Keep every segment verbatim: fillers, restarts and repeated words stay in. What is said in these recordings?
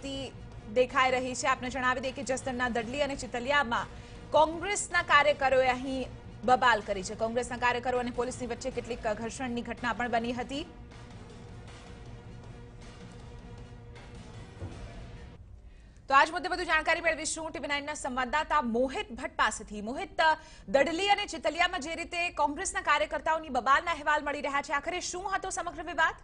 વધતી દેખાઈ રહી છે। આપને જણાવી દઈએ કે જસદણના દડલી અને ચિતલિયામાં કોંગ્રેસના કાર્યકરોએ અહીં બબાલ કરી છે। કોંગ્રેસના કાર્યકરો અને પોલીસની વચ્ચે કેટલીક ઘર્ષણની ઘટના પણ બની હતી। તો આજ મુદ્દે વધુ જાણકારી મેળવીશું ટીવી નાઇન ના સંવાદદાતા મોહિત ભટ્ટ પાસેથી। મોહિત, દડલી અને ચિતલિયામાં જે રીતે કોંગ્રેસના કાર્યકર્તાઓની બબાલના અહેવાલ મળી રહ્યા છે, આખરે શું હતો સમગ્ર વિવાદ?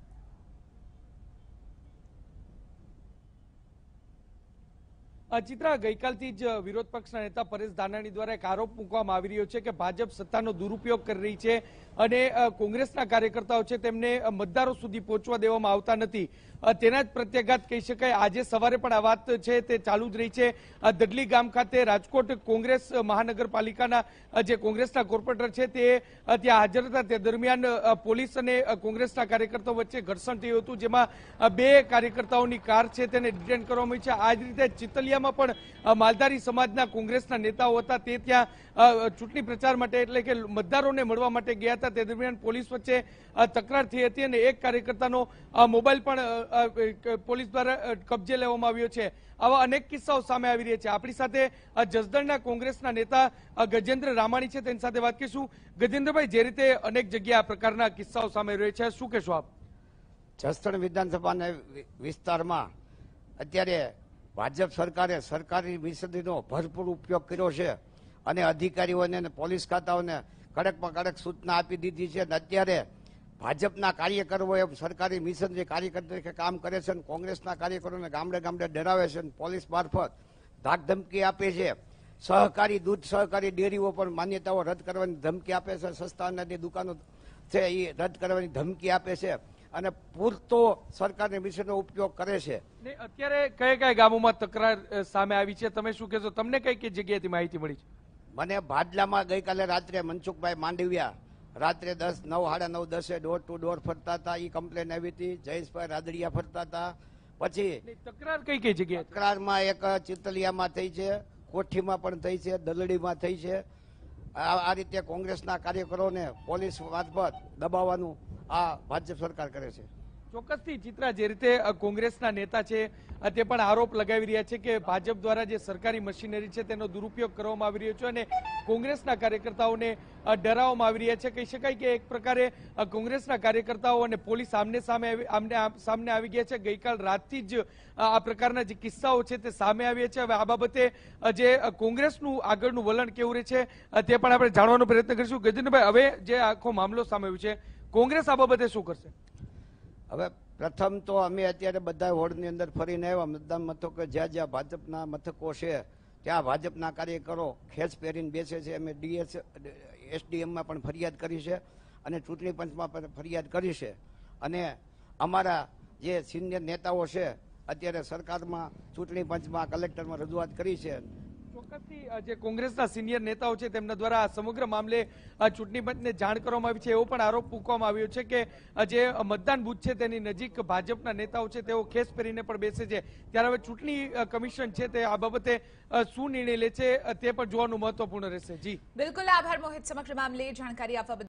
ચિત્રા, ગઈકાલથી જ વિરોધ પક્ષના નેતા પરેશ ધાનાણી દ્વારા એક આરોપ મૂકવામાં આવી રહ્યો છે કે ભાજપ સત્તાનો દુરુપયોગ કરી રહી છે અને કોંગ્રેસના કાર્યકર્તાઓ છે તેમને મતદારો સુધી પહોંચવા દેવામાં આવતા નથી। તેના જ પ્રત્યાઘાત કહી શકાય આજે સવારે પણ આ વાત છે તે ચાલુ જ રહી છે। દડલી ગામ ખાતે રાજકોટ કોંગ્રેસ મહાનગરપાલિકાના જે કોંગ્રેસના કોર્પોરેટર છે તે ત્યાં હાજર હતા। તે દરમિયાન પોલીસ અને કોંગ્રેસના કાર્યકર્તાઓ વચ્ચે ઘર્ષણ થયું હતું, જેમાં બે કાર્યકર્તાઓની કાર છે તેને ડિટેન કરવામાં આવી છે। આ જ રીતે ચિતલિયામાં પણ માલધારી સમાજના કોંગ્રેસના નેતાઓ હતા, તે ત્યાં ચૂંટણી પ્રચાર માટે એટલે કે મતદારોને મળવા માટે ગયા હતા। તે દરમિયાન પોલીસ વચ્ચે તકરાર થઈ હતી અને એક કાર્યકર્તાનો મોબાઈલ પણ પોલીસ દ્વારા કબજે લેવામાં આવ્યો છે। આવા અનેક કિસ્સાઓ સામે આવી રહ્યા છે। આપણી સાથે જસદણના કોંગ્રેસના નેતા ગજેન્દ્ર રામાણી છે, તેની સાથે વાત કરીશું। ગજેન્દ્રભાઈ, જે રીતે અનેક જગ્યાએ આ પ્રકારના કિસ્સાઓ સામે રહ્યા છે, શું કહેશો આપ? જસદણ વિધાનસભાના વિસ્તારમાં અત્યારે ભાજપ સરકારે સરકારી મિશનરીનો ભરપૂર ઉપયોગ કર્યો છે અને અધિકારીઓને અને પોલીસ ખાતાઓને કડકમાં કડક સૂચના આપી દીધી છે અને અત્યારે ભાજપના કાર્યકરોએ સરકારી મિશનરી કાર્યકર તરીકે કામ કરે છે અને કોંગ્રેસના કાર્યકરોને ગામડે ગામડે ડરાવે છે અને પોલીસ મારફત ધાકધમકી આપે છે। સહકારી દૂધ સહકારી ડેરીઓ પણ માન્યતાઓ રદ કરવાની ધમકી આપે છે, સસ્તા અનાજની દુકાનો છે એ રદ કરવાની ધમકી આપે છે અને પૂરતો સરકારની મિશનનો ઉપયોગ કરે છે। અત્યારે કયા કયા ગામોમાં તકરાર સામે આવી છે, તમે શું કહેશો? તમને કઈ કઈ જગ્યાએથી માહિતી મળી છે? મને ભાડલામાં ગઈકાલે રાત્રે મનસુખભાઈ માંડવિયા રાત્રે દસ નવ સાડા નવ દસે ડોર ટુ ડોર ફરતા હતા, એ કમ્પ્લેન આવી હતી। જયેશભાઈ રાદડિયા ફરતા હતા। પછી તકરાર કઈ કઈ જગ્યાએ? તકરારમાં એક ચિતલિયામાં થઈ છે, કોઠીમાં પણ થઈ છે, દલડીમાં થઈ છે। આ રીતે કોંગ્રેસના કાર્યકરોને પોલીસ મારફત દબાવવાનું આ ભાજપ સરકાર કરે છે। ચોક્કસથી ચિત્રા, જે રીતે કોંગ્રેસના નેતા છે તે પણ આરોપ લગાવી રહ્યા છે કે ભાજપ દ્વારા જે સરકારી મશીનરી છે તેનો દુરુપયોગ કરવામાં આવી રહ્યો છે અને કોંગ્રેસના કાર્યકર્તાઓને ડરાવવામાં આવી રહ્યા છે। કહી શકાય કે એક પ્રકારે કોંગ્રેસના કાર્યકર્તાઓ અને પોલીસ આમને સામે આમને સામને આવી ગયા છે। ગઈકાલ રાતથી જ આ પ્રકારના જે કિસ્સાઓ છે તે સામે આવ્યા છે। હવે આ બાબતે જે કોંગ્રેસનું આગળનું વલણ કેવું રહે છે તે પણ આપણે જાણવાનો પ્રયત્ન કરીશું। ગજેન્દ્રભાઈ, હવે જે આખો મામલો સામે આવ્યો છે, કોંગ્રેસ આ બાબતે શું કરશે? હવે પ્રથમ તો અમે અત્યારે બધા વોર્ડની અંદર ફરીને આવ્યા, મતદાન મથકો જ્યાં જ્યાં ભાજપના મથકો છે ત્યાં ભાજપના કાર્યકરો ખેંચ પહેરીને બેસે છે। અમે ડીએસ એસડીએમમાં પણ ફરિયાદ કરી છે અને ચૂંટણી પંચમાં પણ ફરિયાદ કરી છે અને અમારા જે સિનિયર નેતાઓ છે અત્યારે સરકારમાં, ચૂંટણી પંચમાં, કલેક્ટરમાં રજૂઆત કરી છે। ચોક્કસથી જે કોંગ્રેસના સિનિયર નેતાઓ છે તેમના દ્વારા સમગ્ર મામલે ચૂંટણી પંચને જાણ કરવામાં આવી છે। એવો પણ આરોપ મૂકવામાં આવ્યો છે કે જે મતદાન બૂથ છે તેની નજીક ભાજપના નેતાઓ છે તેઓ ખેસ પહેરીને પણ બેસે છે। ત્યારે હવે ચૂંટણી કમિશન છે તે આ બાબતે શું નિર્ણય લે છે તે પણ જોવાનું મહત્વપૂર્ણ રહેશે। જી બિલકુલ, આભાર મોહિત સમગ્ર મામલે જાણકારી આપવા